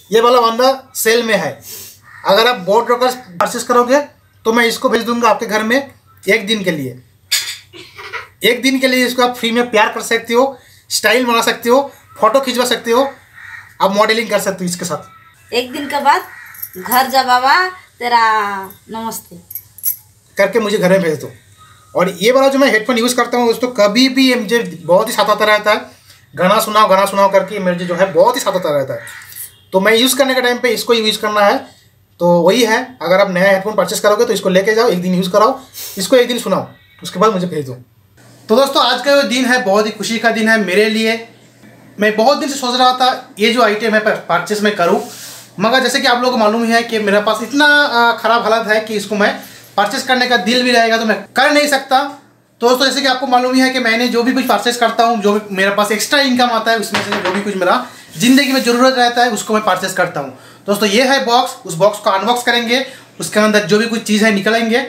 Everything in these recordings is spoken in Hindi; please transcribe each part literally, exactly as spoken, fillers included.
ये वाला बंदा सेल में है। अगर आप बोट रॉकर्स परचेस करोगे तो मैं इसको भेज दूंगा आपके घर में एक दिन के लिए। एक दिन के लिए इसको आप फ्री में प्यार कर सकते हो, स्टाइल बना सकते हो, फोटो खिंचवा सकते हो, आप मॉडलिंग कर सकते हो इसके साथ। एक दिन के बाद घर जा बाबा तेरा नमस्ते करके मुझे घर में भेज दो। और ये वाला जो मैं हेडफोन यूज़ करता हूँ दोस्तों, कभी भी ये मुझे बहुत ही साथ आता रहता है। गाना सुनाओ गाना सुनाओ करके मेरे जो है बहुत ही साथ आता रहता है। तो मैं यूज़ करने के टाइम पे इसको यूज़ करना है। तो वही है, अगर आप नया हेडफोन परचेस करोगे तो इसको लेके जाओ, एक दिन यूज़ कराओ, इसको एक दिन सुनाओ, उसके बाद मुझे भेज दो। तो दोस्तों आज का जो दिन है बहुत ही खुशी का दिन है मेरे लिए। मैं बहुत दिन से सोच रहा था ये जो आइटम है परचेस मैं करूँ, मगर जैसे कि आप लोगों को मालूम है कि मेरे पास इतना ख़राब हालत है कि इसको मैं परचेस करने का दिल भी रहेगा तो मैं कर नहीं सकता। तो दोस्तों जैसे कि आपको मालूम ही है कि मैंने जो भी कुछ परचेस करता हूँ, जो भी मेरे पास एक्स्ट्रा इनकम आता है, उसमें से जो भी कुछ मेरा ज़िंदगी में ज़रूरत रहता है उसको मैं परचेस करता हूँ। दोस्तों ये है बॉक्स, उस बॉक्स को अनबॉक्स करेंगे, उसके अंदर जो भी कुछ चीज़ है निकलेंगे।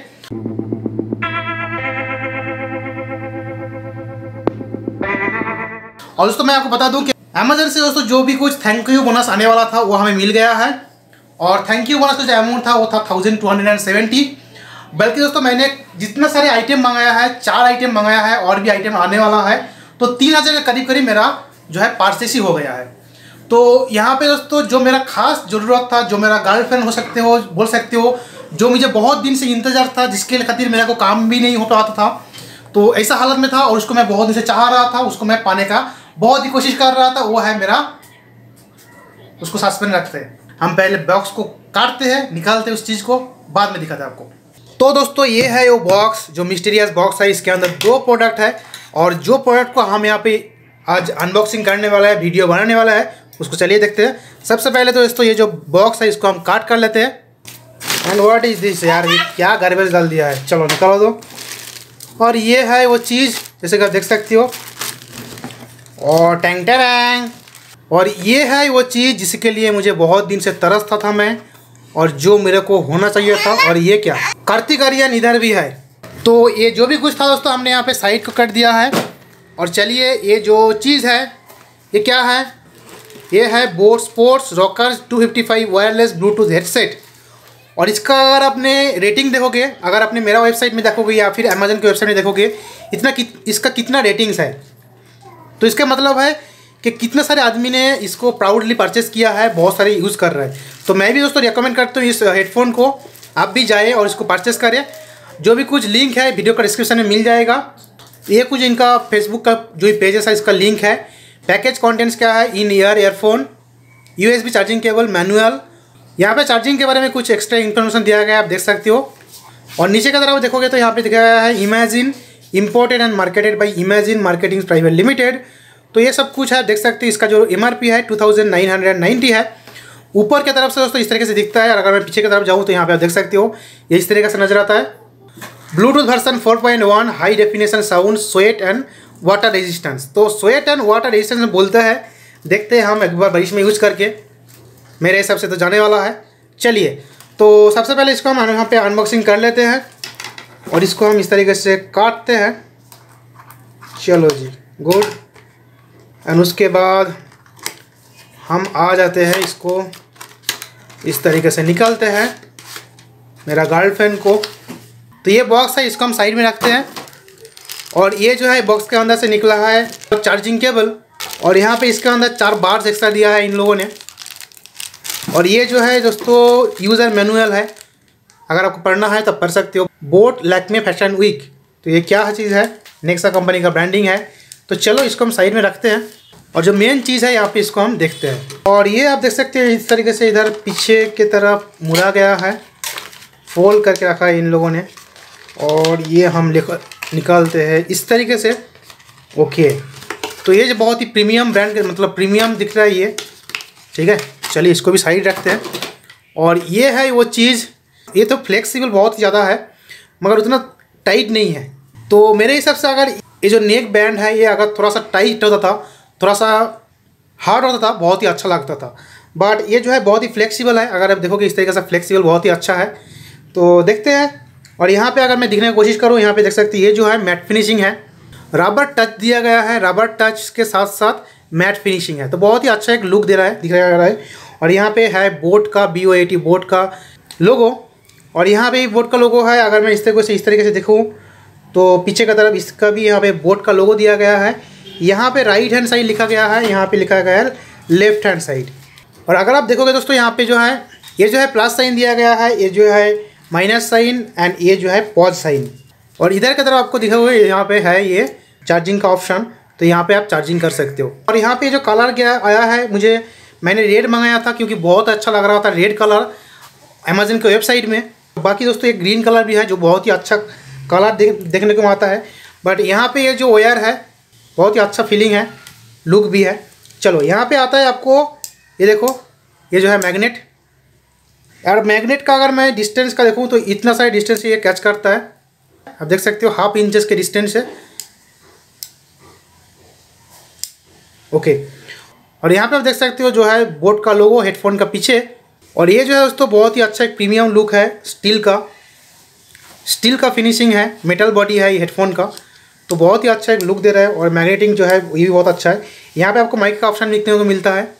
और दोस्तों मैं आपको बता दूं कि अमेजन से दोस्तों जो भी कुछ थैंक यू बोनस आने वाला था वो हमें मिल गया है। और थैंक यू बोनस का जो अमाउंट था वो था thousand two hundred and seventy. बल्कि दोस्तों मैंने जितने सारे आइटम मंगाया है, चार आइटम मंगाया है और भी आइटम आने वाला है, तो तीन हज़ार के करीब करीब मेरा जो है परचेस ही हो गया है। तो यहाँ पे दोस्तों जो मेरा खास ज़रूरत था, जो मेरा गर्लफ्रेंड हो सकते हो, बोल सकते हो, जो मुझे बहुत दिन से इंतज़ार था, जिसके खातिर मेरे को काम भी नहीं हो पाता था, तो ऐसा हालत में था और उसको मैं बहुत दिन से चाह रहा था, उसको मैं पाने का बहुत ही कोशिश कर रहा था, वो है मेरा, उसको सस्पेंड रखते हैं। हम पहले बॉक्स को काटते हैं, निकालते हैं उस चीज़ को, बाद में दिखाते हैं आपको। तो दोस्तों ये है वो बॉक्स, जो मिस्टीरियस बॉक्स है। इसके अंदर दो प्रोडक्ट है और जो प्रोडक्ट को हम यहाँ पे आज अनबॉक्सिंग करने वाला है, वीडियो बनाने वाला है, उसको चलिए देखते हैं। सबसे पहले तो दोस्तों ये जो बॉक्स है इसको हम काट कर लेते हैं। एंड व्हाट इज़ दिस यार, ये क्या गार्बेज डाल दिया है, चलो निकालो दो। और ये है वो चीज़ जैसे कि आप देख सकते हो, और टैंग टैंग। और ये है वो चीज़ जिसके लिए मुझे बहुत दिन से तरसता था मैं, और जो मेरे को होना चाहिए था। और ये क्या, कार्तिक आर्यन इधर भी है। तो ये जो भी कुछ था दोस्तों हमने यहाँ पे साइड को कट दिया है। और चलिए ये जो चीज़ है ये क्या है, ये है boat sports Rockerz two fifty five wireless Bluetooth headset. और इसका अगर आपने रेटिंग देखोगे, अगर आपने मेरा वेबसाइट में देखोगे या फिर अमेजन के वेबसाइट में देखोगे, इतना कि, इसका कितना रेटिंग्स है, तो इसका मतलब है कि कितने सारे आदमी ने इसको प्राउडली परचेस किया है, बहुत सारे यूज़ कर रहे हैं। तो मैं भी दोस्तों रिकमेंड करता हूँ इस हेडफोन को, आप भी जाएँ और इसको परचेस करें। जो भी कुछ लिंक है वीडियो का डिस्क्रिप्शन में मिल जाएगा। ये कुछ इनका फेसबुक का जो पेजेस है इसका लिंक है। पैकेज कॉन्टेंट्स क्या है, in ear earphone, U S B charging cable, manual, यहाँ पे चार्जिंग के बारे में कुछ एक्स्ट्रा इन्फॉर्मेशन दिया गया है, आप देख सकते हो। और नीचे की तरफ देखोगे तो यहाँ पे दिखाया गया है Imagine imported and marketed by Imagine marketing private limited. तो ये सब कुछ है, देख सकते हो। इसका जो एम आर पी है two thousand nine hundred ninety है। ऊपर की तरफ से दोस्तों इस तरीके से दिखता है, और अगर मैं पीछे की तरफ जाऊँ तो यहाँ पे आप देख सकते हो ये इस तरीके से नजर आता है। Bluetooth version four point one, high definition sound, sweat and water resistance. तो स्वेट एंड वाटर रेजिस्टेंस में बोलते हैं, देखते हैं हम एक बार बारिश में यूज़ करके, मेरे हिसाब से तो जाने वाला है। चलिए तो सबसे पहले इसको हम यहाँ पे अनबॉक्सिंग कर लेते हैं और इसको हम इस तरीके से काटते हैं। चलो जी, गुड। एंड उसके बाद हम आ जाते हैं, इसको इस तरीके से निकालते हैं मेरा गर्लफ्रेंड को। तो ये बॉक्स है, इसको हम साइड में रखते हैं। और ये जो है बॉक्स के अंदर से निकला है चार्जिंग केबल, और यहाँ पे इसके अंदर चार बार्स एक्स्ट्रा दिया है इन लोगों ने। और ये जो है दोस्तों यूज़र मैनुअल है, अगर आपको पढ़ना है तब पढ़ सकते हो। बोट लैक्मे फैशन वीक, तो ये क्या चीज़ है, नेक्सा कंपनी का ब्रांडिंग है। तो चलो इसको हम साइड में रखते हैं और जो मेन चीज़ है यहाँ पे इसको हम देखते हैं। और ये आप देख सकते हैं इस तरीके से इधर पीछे की तरफ मुड़ा गया है, फोल्ड करके रखा है इन लोगों ने। और ये हम निकालते हैं इस तरीके से। ओके, तो ये जो बहुत ही प्रीमियम ब्रांड का मतलब प्रीमियम दिख रहा है ये, ठीक है। चलिए इसको भी साइड रखते हैं। और ये है वो चीज़, ये तो फ्लेक्सिबल बहुत ज़्यादा है मगर उतना टाइट नहीं है। तो मेरे हिसाब से अगर ये जो नेक बैंड है ये अगर थोड़ा सा टाइट होता था, थोड़ा सा हार्ड होता था, बहुत ही अच्छा लगता था। बट ये जो है बहुत ही फ्लेक्सिबल है, अगर आप देखोगे इस तरीके से फ्लेक्सिबल बहुत ही अच्छा है। तो देखते हैं। और यहाँ पे अगर मैं दिखने की कोशिश करूँ, यहाँ पे देख सकते हैं ये जो है मैट फिनिशिंग है, रबर टच दिया गया है, रबर टच के साथ साथ मैट फिनिशिंग है। तो बहुत ही अच्छा एक लुक दे रहा है, दिख रहा है। और यहाँ पे है बोट का B O A T boat का लोगो, और यहाँ पे बोट का लोगो है। अगर मैं इस तरीके से इस तरीके से देखूँ तो पीछे का तरफ इसका भी यहाँ पे बोट का लोगो दिया गया है। यहाँ पे राइट हैंड साइड लिखा गया है, यहाँ पे लिखा गया है लेफ्ट हैंड साइड। और अगर आप देखोगे दोस्तों यहाँ पे जो है ये जो है प्लस साइन दिया गया है, ये जो है माइनस साइन एंड ये जो है पॉज साइन। और इधर की तरफ आपको दिखोगे यहाँ पे है ये चार्जिंग का ऑप्शन, तो यहाँ पे आप चार्जिंग कर सकते हो। और यहाँ पे जो कलर गया आया है, मुझे मैंने रेड मंगाया था क्योंकि बहुत अच्छा लग रहा था रेड कलर अमेजन के वेबसाइट में। बाकी दोस्तों एक ग्रीन कलर भी है जो बहुत ही अच्छा कलर देख देखने को आता है। बट यहाँ पे ये जो वायर है बहुत ही अच्छा फीलिंग है, लुक भी है। चलो यहाँ पे आता है आपको ये देखो, ये जो है मैग्नेट। यार मैग्नेट का अगर मैं डिस्टेंस का देखूँ तो इतना सारा डिस्टेंस ये कैच करता है, आप देख सकते हो हाफ इंचेस के डिस्टेंस है। ओके, और यहाँ पे आप देख सकते हो जो है बोट का लोगो हेडफोन का पीछे। और ये जो है दोस्तों बहुत ही अच्छा एक प्रीमियम लुक है, स्टील का स्टील का फिनिशिंग है, मेटल बॉडी है ये हेडफोन का, तो बहुत ही अच्छा एक लुक दे रहा है। और मैग्नेटिंग जो है ये भी बहुत अच्छा है। यहाँ पे आपको माइक का ऑप्शन देखने को मिलता है।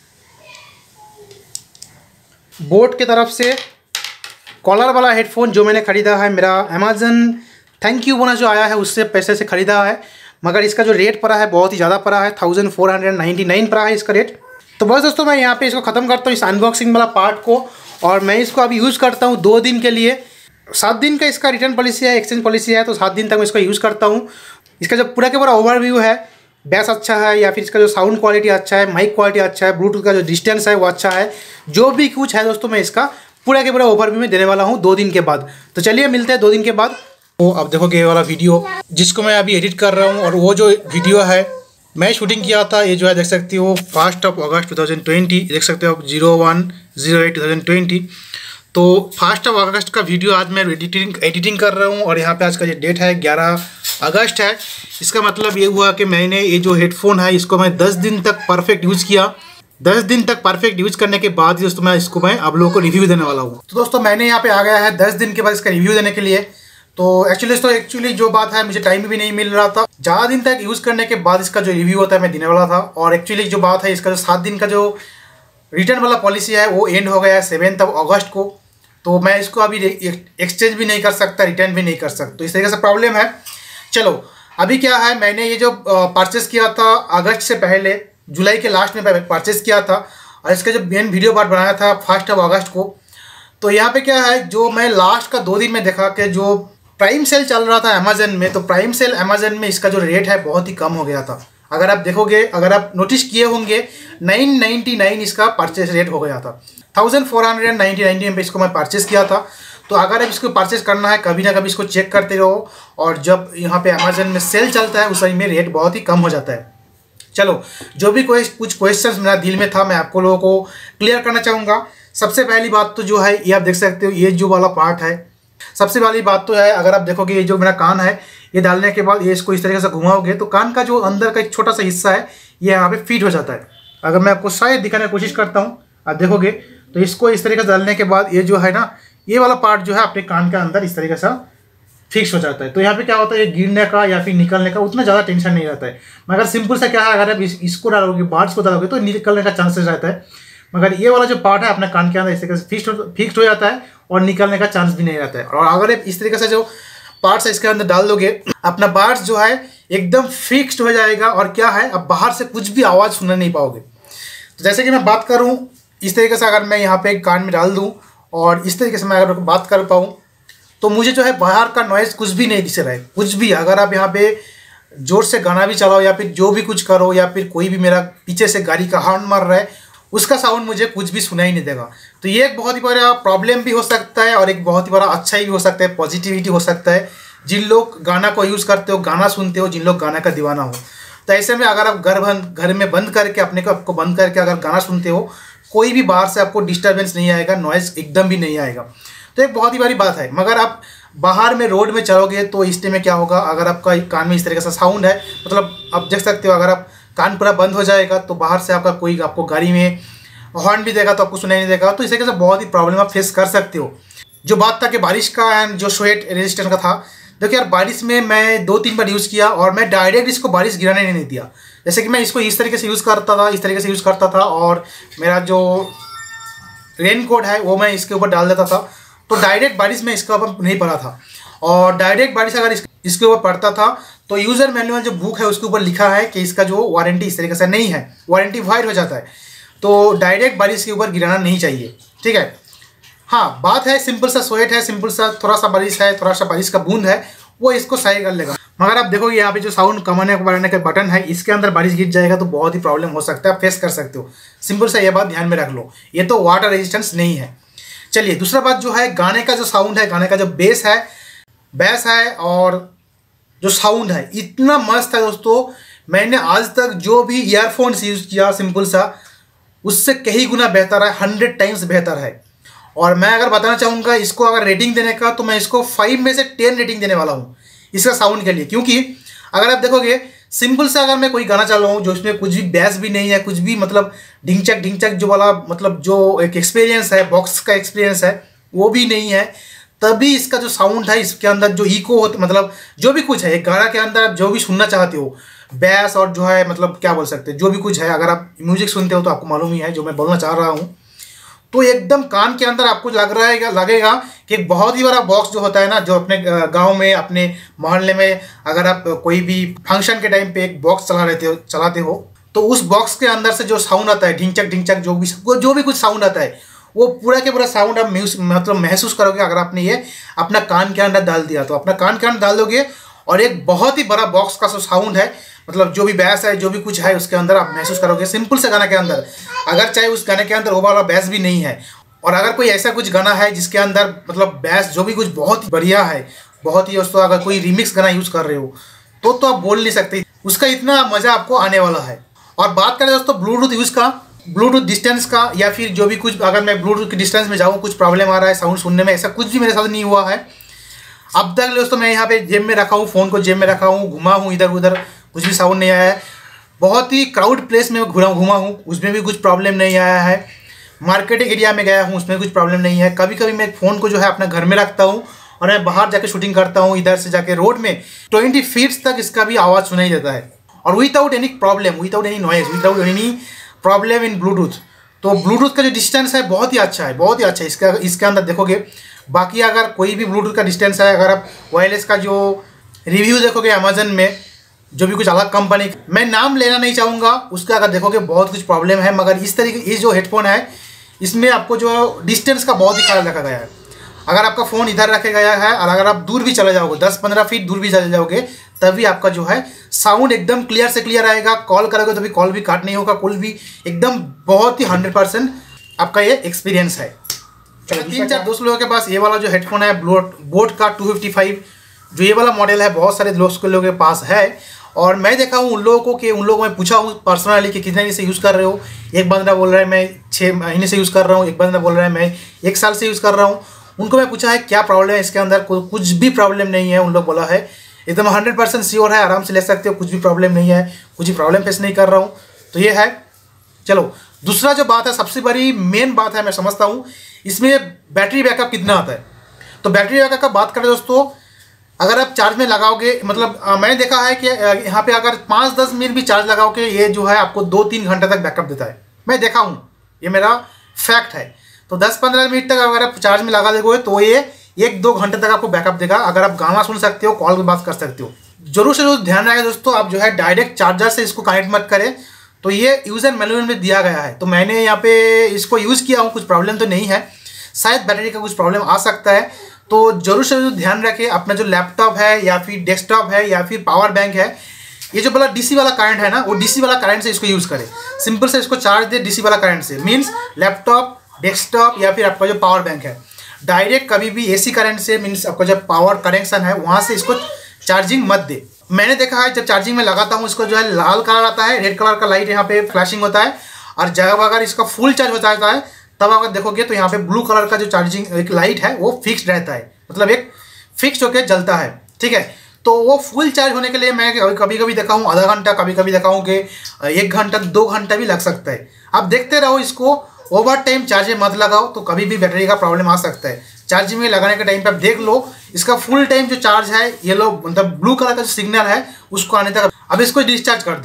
बोट की तरफ से कॉलर वाला हेडफोन जो मैंने ख़रीदा है, मेरा अमेजन थैंक यू बोनस जो आया है उससे पैसे से ख़रीदा है, मगर इसका जो रेट पड़ा है बहुत ही ज़्यादा पड़ा है, thousand four hundred ninety nine पड़ा है इसका रेट। तो बस दोस्तों मैं यहाँ पे इसको ख़त्म करता हूँ इस अनबॉक्सिंग वाला पार्ट को, और मैं इसको अभी यूज़ करता हूँ दो दिन के लिए। सात दिन का इसका रिटर्न पॉलिसी है, एक्सचेंज पॉलिसी है, तो सात दिन तक मैं इसको यूज़ करता हूँ। इसका जो पूरा के पूरा ओवरव्यू है, बेस अच्छा है या फिर इसका जो साउंड क्वालिटी अच्छा है, माइक क्वालिटी अच्छा है, ब्लूटूथ का जो डिस्टेंस है वो अच्छा है, जो भी कुछ है दोस्तों मैं इसका पूरा के पूरा ओवरव्यू में देने वाला हूँ दो दिन के बाद। तो चलिए मिलते हैं दो दिन के बाद। तो अब देखोगे ये वाला वीडियो जिसको मैं अभी एडिट कर रहा हूँ, और वो जो वीडियो है मैं शूटिंग किया था, ये जो है देख सकते हो first of August two thousand twenty, देख सकते हो आप zero one zero eight two thousand twenty. तो फर्स्ट ऑफ अगस्त का वीडियो आज मैं एडिटिंग एडिटिंग कर रहा हूँ, और यहाँ पे आज का जो डेट है ग्यारह अगस्त है। इसका मतलब ये हुआ कि मैंने ये जो हेडफोन है इसको मैं दस दिन तक परफेक्ट यूज़ किया। दस दिन तक परफेक्ट यूज़ करने के बाद दोस्तों मैं इसको मैं आप लोगों को रिव्यू देने वाला हूँ। तो दोस्तों मैंने यहाँ पे आ गया है दस दिन के बाद इसका रिव्यू देने के लिए। तो एक्चुअली तो एक्चुअली जो बात है मुझे टाइम भी नहीं मिल रहा था, ज़्यादा दिन तक यूज़ करने के बाद इसका जो रिव्यू होता है मैं देने वाला था। और एक्चुअली जो बात है इसका जो सात दिन का जो रिटर्न वाला पॉलिसी है वो एंड हो गया है सेवेंथ ऑफ अगस्त को, तो मैं इसको अभी एक्सचेंज भी नहीं कर सकता, रिटर्न भी नहीं कर सकता, तो इस तरीके से प्रॉब्लम है। चलो अभी क्या है, मैंने ये जो परचेस किया था अगस्त से पहले, जुलाई के लास्ट में परचेस किया था, और इसका जो मेन वीडियो पार्ट बनाया था फर्स्ट ऑफ अगस्त को। तो यहाँ पे क्या है, जो मैं लास्ट का दो दिन में देखा कि जो प्राइम सेल चल रहा था अमेजन में, तो प्राइम सेल अमेजन में इसका जो रेट है बहुत ही कम हो गया था। अगर आप देखोगे, अगर आप नोटिस किए होंगे, नाइन नाइन्टी नाइन इसका परचेस रेट हो गया था, thousand four hundred ninety nine में इसको मैं परचेस किया था। तो अगर आप इसको परचेस करना है कभी ना कभी इसको चेक करते रहो, और जब यहाँ पे अमेजन में सेल चलता है उस टाइम में रेट बहुत ही कम हो जाता है। चलो जो भी कोई कुछ क्वेश्चंस मेरा दिल में था मैं आपको लोगों को क्लियर करना चाहूँगा। सबसे पहली बात तो जो है ये आप देख सकते हो, ये जो वाला पार्ट है, सबसे पहली बात तो है, अगर आप देखोगे ये जो मेरा कान है, ये डालने के बाद ये इसको इस तरीके से घुमाओगे तो कान का जो अंदर का एक छोटा सा हिस्सा है ये यहाँ पे फिट हो जाता है। अगर मैं आपको शायद दिखाने की कोशिश करता हूँ, आप देखोगे तो इसको इस तरीके से डालने के बाद ये जो है ना, ये वाला पार्ट जो है अपने कान के अंदर इस तरीके से फिक्स हो जाता है। तो यहाँ पे क्या होता है, ये गिरने का या फिर निकलने का उतना ज़्यादा टेंशन नहीं रहता है। मगर सिंपल सा क्या है, अगर आप इस, इसको डालोगे, पार्ट्स को डालोगे तो निकलने का चांसेस रहता है। मगर ये वाला जो पार्ट है अपने कान के अंदर इस तरीके से फिक्स हो फिक्स हो जाता है, और निकलने का चांस भी नहीं रहता है। और अगर आप इस तरीके से जो पार्ट्स इसके अंदर डाल दोगे, अपना पार्ट्स जो है एकदम फिक्स्ड हो जाएगा, और क्या है, अब बाहर से कुछ भी आवाज़ सुनने नहीं पाओगे। तो जैसे कि मैं बात करूँ इस तरीके से, अगर मैं यहाँ पे कान में डाल दूँ और इस तरीके से मैं अगर बात कर पाऊँ, तो मुझे जो है बाहर का नॉइज़ कुछ भी नहीं दिख रहा है, कुछ भी। अगर आप यहाँ पे ज़ोर से गाना भी चलाओ या फिर जो भी कुछ करो, या फिर कोई भी मेरा पीछे से गाड़ी का हॉर्न मार रहा है, उसका साउंड मुझे कुछ भी सुनाई नहीं देगा। तो ये एक बहुत ही बड़ा प्रॉब्लम भी हो सकता है, और एक बहुत ही बड़ा अच्छा ही हो सकता है, पॉजिटिविटी हो सकता है। जिन लोग गाना को यूज़ करते हो, गाना सुनते हो, जिन लोग गाना का दीवाना हो, तो ऐसे में अगर आप घर बंद घर में बंद करके अपने को आपको बंद करके अगर गाना सुनते हो, कोई भी बाहर से आपको डिस्टर्बेंस नहीं आएगा, नॉइज़ एकदम भी नहीं आएगा। तो एक बहुत ही बड़ी बात है। मगर आप बाहर में रोड में चलोगे तो इस टाइम में क्या होगा, अगर आपका कान में इस तरीके से साउंड है, मतलब आप देख सकते हो, अगर आप कान पूरा बंद हो जाएगा तो बाहर से आपका कोई आपको गाड़ी में हॉर्न भी देगा तो आपको सुनाई नहीं देगा। तो इस तरीके से बहुत ही प्रॉब्लम आप फेस कर सकते हो। जो बात था कि बारिश का एंड जो स्वेट रेजिस्टेंस का था, देखिए यार बारिश में मैं दो तीन बार यूज़ किया और मैं डायरेक्ट इसको बारिश गिराने नहीं दिया। जैसे कि मैं इसको इस तरीके से यूज़ करता था, इस तरीके से यूज़ करता था, और मेरा जो रेन कोट है वो मैं इसके ऊपर डाल देता था, तो डायरेक्ट बारिश में इसके ऊपर नहीं पड़ा था। और डायरेक्ट बारिश अगर इस, इसके ऊपर पड़ता था तो यूज़र मैनुअल जो बुक है उसके ऊपर लिखा है कि इसका जो वारंटी इस तरीके से नहीं है, वारंटी वाइड हो जाता है, तो डायरेक्ट बारिश के ऊपर गिराना नहीं चाहिए, ठीक है। हाँ, बात है सिंपल सा स्वेट है, सिंपल सा थोड़ा सा बारिश है, थोड़ा सा बारिश का बूंद है, वो इसको सही कर लेगा। मगर आप देखोगे यहाँ पे जो साउंड कमाने बढ़ाने का बटन है, इसके अंदर बारिश गिर जाएगा तो बहुत ही प्रॉब्लम हो सकता है, आप फेस कर सकते हो। सिंपल सा ये बात ध्यान में रख लो, ये तो वाटर रेजिस्टेंस नहीं है। चलिए दूसरा बात जो है, गाने का जो साउंड है, गाने का जो बेस है, बेस है और जो साउंड है इतना मस्त है दोस्तों। मैंने आज तक जो भी ईयरफोन्स यूज़ किया सिंपल सा, उससे कई गुना बेहतर है, हंड्रेड टाइम्स बेहतर है। और मैं अगर बताना चाहूँगा इसको अगर रेटिंग देने का, तो मैं इसको फाइव में से टेन रेटिंग देने वाला हूँ इसका साउंड के लिए। क्योंकि अगर आप देखोगे सिंपल से अगर मैं कोई गाना चला रहा हूँ जो इसमें कुछ भी बेस भी नहीं है, कुछ भी मतलब ढिंचक ढिंचक जो वाला मतलब जो एक एक्सपीरियंस है, बॉक्स का एक्सपीरियंस है वो भी नहीं है, तभी इसका जो साउंड है इसके अंदर जो इको हो, मतलब जो भी कुछ है एक गाना के अंदर आप जो भी सुनना चाहते हो, बेस और जो है मतलब क्या बोल सकते हैं, जो भी कुछ है, अगर आप म्यूजिक सुनते हो तो आपको मालूम ही है जो मैं बोलना चाह रहा हूँ। तो एकदम कान के अंदर आपको लग रहा है लगेगा कि एक बहुत ही बड़ा बॉक्स जो होता है ना, जो अपने गांव में अपने मोहल्ले में अगर आप कोई भी फंक्शन के टाइम पे एक बॉक्स चला रहते हो चलाते हो तो उस बॉक्स के अंदर से जो साउंड आता है, ढिंचक ढिंचक जो भी जो भी कुछ साउंड आता है, वो पूरा के पूरा साउंड आप मतलब महसूस करोगे अगर आपने ये अपना कान के अंदर डाल दिया। तो अपना कान के अंदर डाल दोगे और एक बहुत ही बड़ा बॉक्स का जो साउंड है, मतलब जो भी बैस है, जो भी कुछ है उसके अंदर आप महसूस करोगे। सिंपल से गाना के अंदर अगर चाहे उस गाने के अंदर वो वाला बैस भी नहीं है, और अगर कोई ऐसा कुछ गाना है जिसके अंदर मतलब बैस जो भी कुछ बहुत ही बढ़िया है, बहुत ही दोस्तों, अगर कोई रिमिक्स गाना यूज़ कर रहे हो तो तो आप बोल नहीं सकते, उसका इतना मज़ा आपको आने वाला है। और बात करें दोस्तों ब्लूटूथ यूज़ का, ब्लूटूथ डिस्टेंस का, या फिर जो भी कुछ अगर मैं ब्लूटूथ की डिस्टेंस में जाऊँ कुछ प्रॉब्लम आ रहा है साउंड सुनने में, ऐसा कुछ भी मेरे साथ नहीं हुआ है अब तक। दोस्तों मैं यहाँ पे जेब में रखा हूँ, फ़ोन को जेब में रखा हूँ, घुमा हूँ इधर उधर, कुछ भी साउंड नहीं आया है। बहुत ही क्राउड प्लेस में घुमा घुमा हूँ, उसमें भी कुछ प्रॉब्लम नहीं आया है। मार्केटिंग एरिया में गया हूँ, उसमें कुछ प्रॉब्लम नहीं है। कभी कभी मैं फ़ोन को जो है अपना घर में रखता हूँ और मैं बाहर जाके शूटिंग करता हूँ, इधर से जाके रोड में ट्वेंटी फीट्स तक इसका भी आवाज़ सुनाई देता है, और without any problem, without any noise, without any problem in Bluetooth. तो ब्लूटूथ का जो डिस्टेंस है बहुत ही अच्छा है, बहुत ही अच्छा है इसका। इसके अंदर देखोगे बाकी अगर कोई भी ब्लूटूथ का डिस्टेंस है, अगर आप वायरलेस का जो रिव्यू देखोगे अमेजन में, जो भी कुछ अलग कंपनी, मैं नाम लेना नहीं चाहूँगा उसका, अगर देखोगे बहुत कुछ प्रॉब्लम है। मगर इस तरीके ये जो हेडफोन है इसमें आपको जो डिस्टेंस का बहुत ही ख्याल रखा गया है। अगर आपका फ़ोन इधर रखा गया है और अगर आप दूर भी चले जाओगे, दस पंद्रह फीट दूर भी चले जाओगे, तभी आपका जो है साउंड एकदम क्लियर से क्लियर आएगा। कॉल करोगे तो भी कॉल भी काट नहीं होगा, कॉल भी एकदम बहुत ही हंड्रेड परसेंट आपका ये एक्सपीरियंस है। तीन चार दोस्त लोगों के पास ये वाला जो हेडफोन है बोट का टू फिफ्टी फाइव, जो ये वाला मॉडल है, बहुत सारे दोस्त के लोगों के पास है। और मैं देखा हूँ उन लोगों को कि उन लोगों को मैं पूछा हूँ पर्सनली कि कितने दिन से यूज़ कर रहे हो। एक बंदा बोल रहा है मैं छः महीने से यूज़ कर रहा हूँ, एक बंदा बोल रहा है मैं एक साल से यूज़ कर रहा हूँ। उनको मैं पूछा है क्या प्रॉब्लम है इसके अंदर, कुछ भी प्रॉब्लम नहीं है। उन लोग बोला है एकदम हंड्रेड परसेंट श्योर है, आराम से ले सकते हो, कुछ भी प्रॉब्लम नहीं है, कुछ भी प्रॉब्लम फेस नहीं कर रहा हूँ। तो ये है। चलो दूसरा जो बात है, सबसे बड़ी मेन बात है, मैं समझता हूँ इसमें बैटरी बैकअप कितना आता है। तो बैटरी बैकअप का बात करें दोस्तों, अगर आप चार्ज में लगाओगे, मतलब आ, मैंने देखा है कि यहाँ पे अगर पाँच दस मिनट भी चार्ज लगाओ के ये जो है आपको दो तीन घंटे तक बैकअप देता है। मैं देखा हूँ, ये मेरा फैक्ट है। तो दस पंद्रह मिनट तक अगर आप चार्ज में लगा दोगे तो ये एक दो घंटे तक आपको बैकअप देगा। अगर आप गाना सुन सकते हो, कॉल पे बात कर सकते हो। जरूर से जरूर ध्यान रखें दोस्तों, आप जो है डायरेक्ट चार्जर से इसको कनेक्ट मत करें। तो ये यूज़र मैनुअल में दिया गया है, तो मैंने यहाँ पे इसको यूज़ किया हूँ, कुछ प्रॉब्लम तो नहीं है। शायद बैटरी का कुछ प्रॉब्लम आ सकता है, तो जरूर से जरूर ध्यान रखें। अपना जो लैपटॉप है या फिर डेस्कटॉप है या फिर पावर बैंक है, ये जो वाला डीसी वाला करंट है ना, वो डीसी वाला करंट से इसको यूज़ करें। सिंपल से इसको चार्ज दे डीसी वाला करंट से, मीन्स लैपटॉप, डेस्कटॉप या फिर आपका जो पावर बैंक है। डायरेक्ट कभी भी एसी करंट से, मीन्स आपका जब पावर कनेक्शन है वहाँ से इसको चार्जिंग मत दे। मैंने देखा है जब चार्जिंग में लगाता हूँ इसको जो है लाल कलर आता है, रेड कलर का लाइट यहाँ पे फ्लैशिंग होता है, और जब अगर इसका फुल चार्ज हो जाता है तब अगर देखोगे तो यहाँ पे ब्लू कलर का जो चार्जिंग एक लाइट है वो फिक्स रहता है, मतलब एक फिक्स होकर जलता है। ठीक है, तो वो फुल चार्ज होने के लिए मैं कभी कभी देखा हूँ आधा घंटा, कभी कभी देखा हूँ कि एक घंटा दो घंटा भी लग सकता है। आप देखते रहो इसको, ओवर टाइम चार्ज मत लगाओ, तो कभी भी बैटरी का प्रॉब्लम आ सकता है। चार्जिंग में लगाने के टाइम पे आप देख लो इसका फुल टाइम जो चार्ज है, ये लो मतलब ब्लू कलर का जो सिग्नल है उसको आने तक अब इसको डिस्चार्ज कर दो।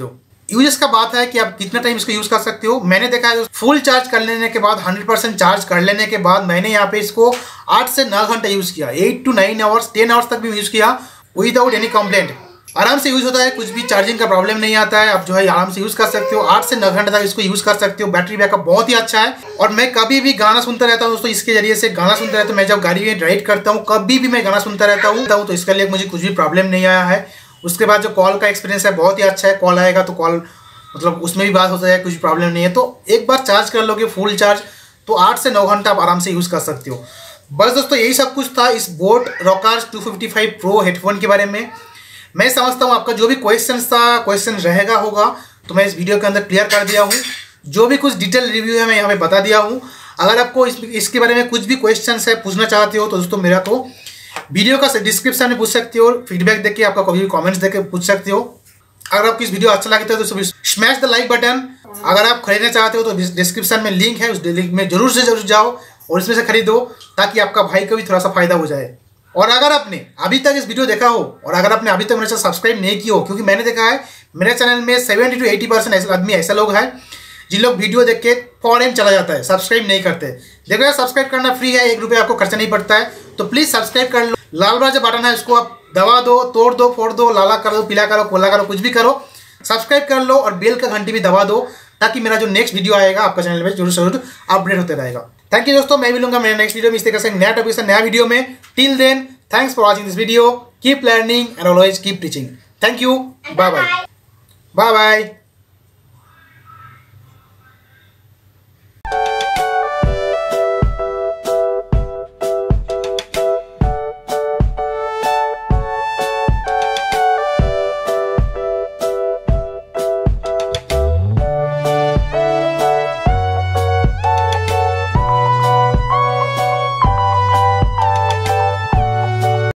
यूजेस का बात है कि आप कितना टाइम इसको यूज़ कर सकते हो। मैंने देखा है फुल चार्ज कर लेने के बाद, हंड्रेड परसेंट चार्ज कर लेने के बाद मैंने यहाँ पे इसको आठ से नौ घंटा यूज़ किया, eight to nine hours ten hours तक भी यूज़ किया विदाउट एनी कंप्लेंट। आराम से यूज़ होता है, कुछ भी चार्जिंग का प्रॉब्लम नहीं आता है। आप जो है आराम से यूज़ कर सकते हो, आठ से नौ घंटे तक इसको यूज़ कर सकते हो। बैटरी बैकअप बहुत ही अच्छा है। और मैं कभी भी गाना सुनता रहता हूँ दोस्तों, इसके जरिए से गाना सुनता रहता हूँ। मैं जब गाड़ी में राइड करता हूँ कभी भी मैं गाना सुनता रहता हूँ, तो इसके लिए मुझे कुछ भी प्रॉब्लम नहीं आया है। उसके बाद जो कॉल का एक्सपीरियंस है बहुत ही अच्छा है। कॉल आएगा तो कॉल मतलब उसमें भी बात होता है, कुछ प्रॉब्लम नहीं है। तो एक बार चार्ज कर लोगे फुल चार्ज तो आठ से नौ घंटा आप आराम से यूज़ कर सकते हो। बस दोस्तों यही सब कुछ था इस boat Rockerz two fifty five pro headphone के बारे में। मैं समझता हूँ आपका जो भी क्वेश्चन था क्वेश्चन रहेगा होगा तो मैं इस वीडियो के अंदर क्लियर कर दिया हूँ। जो भी कुछ डिटेल रिव्यू है मैं यहाँ पे बता दिया हूँ। अगर आपको इस, इसके बारे में कुछ भी क्वेश्चन है पूछना चाहते हो तो दोस्तों मेरा को वीडियो का डिस्क्रिप्शन में पूछ सकते हो, फीडबैक देके आपका कभी भी कमेंट्स देके पूछ सकते हो। अगर आपको इस वीडियो अच्छा लगता है तो स्मैश द लाइक बटन। अगर आप खरीदना चाहते हो तो डिस्क्रिप्शन में लिंक है, उस लिंक में जरूर से जरूर जाओ और इसमें से खरीदो ताकि आपका भाई को भी थोड़ा सा फायदा हो जाए। और अगर आपने अभी तक इस वीडियो देखा हो और अगर आपने अभी तक मेरे चैनल सब्सक्राइब नहीं किया हो, क्योंकि मैंने देखा है मेरे चैनल में सेवेंटी टू एटी परसेंट ऐसे आदमी ऐसा लोग हैं जिन लोग वीडियो देख के फॉरन चला जाता है, सब्सक्राइब नहीं करते। देखो यार सब्सक्राइब करना फ्री है, एक रुपये आपको खर्चा नहीं पड़ता है। तो प्लीज़ सब्सक्राइब कर लो। लाल वाला जो बटन है उसको आप दबा दो, तोड़ दो, फोड़ दो, लाला कर दो, पीला करो, कोला करो, कुछ भी करो, सब्सक्राइब कर लो और बेल का घंटी भी दबा दो ताकि मेरा जो नेक्स्ट वीडियो आएगा आपका चैनल में जरूर जरूर अपडेट होते रहेगा। थैंक यू दोस्तों, मैं मिलूंगा मेरे नेक्स्ट वीडियो में इस तरह से नया टॉपिक से नया वीडियो में। Till then thanks for watching this video, keep learning and always keep teaching. Thank you, bye bye, bye bye.